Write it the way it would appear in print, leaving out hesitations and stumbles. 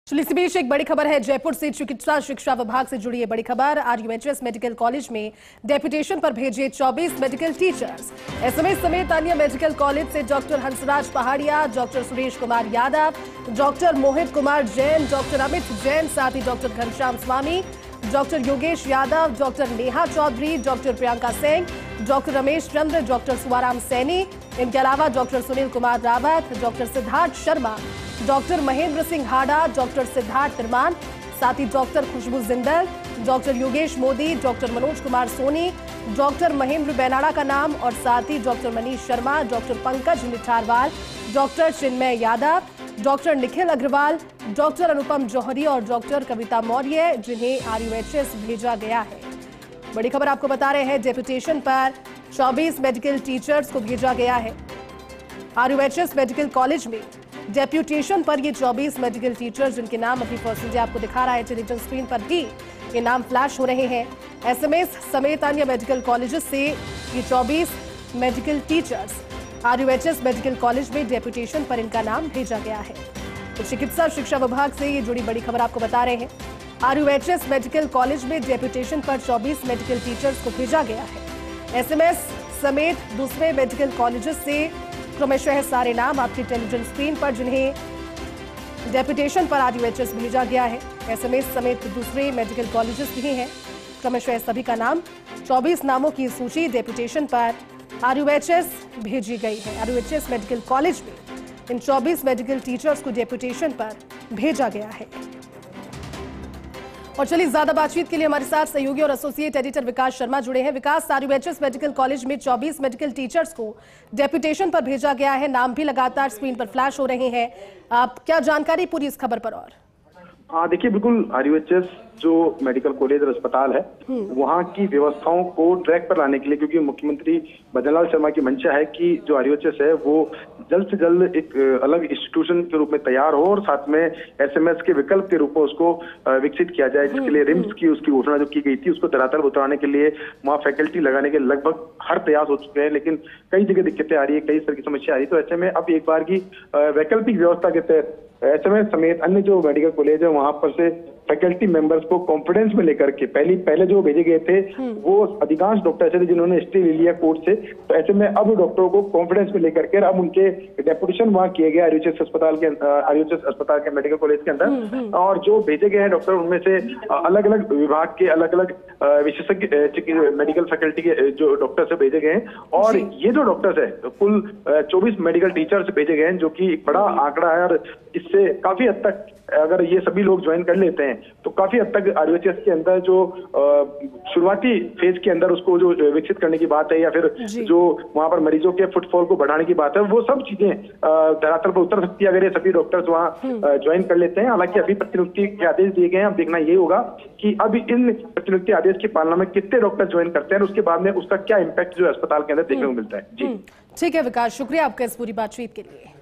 चलिए इसी बीच एक बड़ी खबर है जयपुर से। चिकित्सा शिक्षा विभाग से जुड़ी है बड़ी खबर। आरयूएचएस मेडिकल कॉलेज में डेपुटेशन पर भेजे 24 मेडिकल टीचर्स। एसएमएस समेत अन्य मेडिकल कॉलेज से doctor Hansraj Pahadia, doctor Suresh Kumar Yadav, doctor Mohit Kumar Jain, doctor Amit Jain, साथ ही doctor Ghanshyam Swami, doctor Yogesh Yadav, doctor Neha Chaudhary, doctor Priyanka Singh, doctor Ramesh Chandra, doctor Suwaram Saini, इनके अलावा doctor Sunil Kumar Rawat, doctor Siddharth Sharma, doctor Mahendra Singh Hada, doctor Siddharth तिरमान, साथ ही doctor Khushbu Jindal, doctor Yogesh Modi, doctor Manoj Kumar Soni, doctor Mahendra Bainada का नाम और साथ ही doctor Manish Sharma, doctor Pankaj Mitharwal, doctor Chinmay Yadav, doctor Nikhil Agarwal, doctor Anupam Johri और डॉक्टर कविता मौर्य, जिन्हें आरयूएचएस भेजा गया है। बड़ी खबर आपको बता रहे हैं, डेपुटेशन पर 24 मेडिकल टीचर्स को भेजा गया है। आरयूएचएस मेडिकल कॉलेज में डेप्यूटेशन पर ये 24 मेडिकल टीचर्स, जिनके नाम अभी फर्स्ट डे आपको दिखा रहा है टेलीविजन स्क्रीन पर भी, ये नाम फ्लैश हो रहे हैं। एसएमएस समेत अन्य मेडिकल कॉलेजेस से ये 24 medical teachers RUHS medical college में डेप्यूटेशन पर इनका नाम भेजा गया है। तो चिकित्सा शिक्षा विभाग से ये जुड़ी बड़ी खबर आपको बता रहे हैं। आरयूएचएस मेडिकल कॉलेज में डेप्यूटेशन पर 24 मेडिकल टीचर्स को भेजा गया है। एसएमएस समेत दूसरे मेडिकल कॉलेजेस से क्रमशः सारे नाम आपकी टेलीविजन स्क्रीन पर, जिन्हें डेप्यूटेशन पर आरयूएचएस भेजा गया है। एसएमएस समेत दूसरे मेडिकल कॉलेजेस भी हैं, क्रमशः सभी का नाम, 24 नामों की सूची डेप्यूटेशन पर आरयूएचएस भेजी गई है। आरयूएचएस मेडिकल कॉलेज में इन 24 मेडिकल टीचर्स को डेप्यूटेशन पर भेजा गया है। और चलिए ज्यादा बातचीत के लिए हमारे साथ सहयोगी और एसोसिएट एडिटर विकास शर्मा जुड़े हैं। विकास, आरयूएचएस मेडिकल कॉलेज में 24 मेडिकल टीचर्स को डेप्यूटेशन पर भेजा गया है, नाम भी लगातार स्क्रीन पर फ्लैश हो रहे हैं। आप क्या जानकारी पूरी इस खबर पर? और देखिए, बिल्कुल आरयूएचएस जो मेडिकल कॉलेज और अस्पताल है वहाँ की व्यवस्थाओं को ट्रैक पर लाने के लिए, क्योंकि मुख्यमंत्री भजनलाल शर्मा की मंशा है कि जो आरयूएचएस है वो जल्द से जल्द एक अलग इंस्टीट्यूशन के रूप में तैयार हो और साथ में एसएमएस के विकल्प के रूप में उसको विकसित किया जाए, जिसके लिए रिम्स की उसकी घोषणा जो की गई थी उसको धरातल पर उतारने के लिए वहाँ फैकल्टी लगाने के लगभग हर प्रयास हो चुके हैं, लेकिन कई जगह दिक्कतें आ रही है, कई तरह की समस्या आ रही है। तो ऐसे में अब एक बार की वैकल्पिक व्यवस्था के तहत एसएमएस समेत अन्य जो मेडिकल कॉलेज है वहां पर से फैकल्टी मेंबर्स को कॉन्फिडेंस में लेकर के पहले जो भेजे गए थे वो अधिकांश डॉक्टर ऐसे थे जिन्होंने स्टे ले लिया कोर्ट से। तो ऐसे में अब डॉक्टरों को कॉन्फिडेंस में लेकर के अब उनके डेपुटेशन वहां किए गए आरयूएचएस अस्पताल के मेडिकल कॉलेज के अंदर। और जो भेजे गए हैं डॉक्टर, उनमें से अलग अलग विभाग के अलग अलग विशेषज्ञ मेडिकल फैकल्टी के जो डॉक्टर्स भेजे गए हैं। और ये जो डॉक्टर्स है कुल 24 मेडिकल टीचर्स भेजे गए हैं, जो की एक बड़ा आंकड़ा है। और इससे काफी हद तक अगर ये सभी लोग ज्वाइन कर लेते हैं तो काफी हद तक आरयूएचएस के अंदर जो शुरुआती फेज के अंदर उसको जो विकसित करने की बात है या फिर जो वहां पर मरीजों के फुटफॉल को बढ़ाने की बात है, वो सब चीजें धरातल पर उतर सकती है अगर ये सभी डॉक्टर्स वहां ज्वाइन कर लेते हैं। हालांकि अभी प्रतिनियुक्ति के आदेश दिए गए हैं, अब देखना ये होगा कि अब इन प्रतिनियुक्ति आदेश की पालना में कितने डॉक्टर ज्वाइन करते हैं और उसके बाद में उसका क्या इम्पैक्ट जो अस्पताल के अंदर देखने को मिलता है। जी ठीक है विकास, शुक्रिया आपका इस पूरी बातचीत के लिए।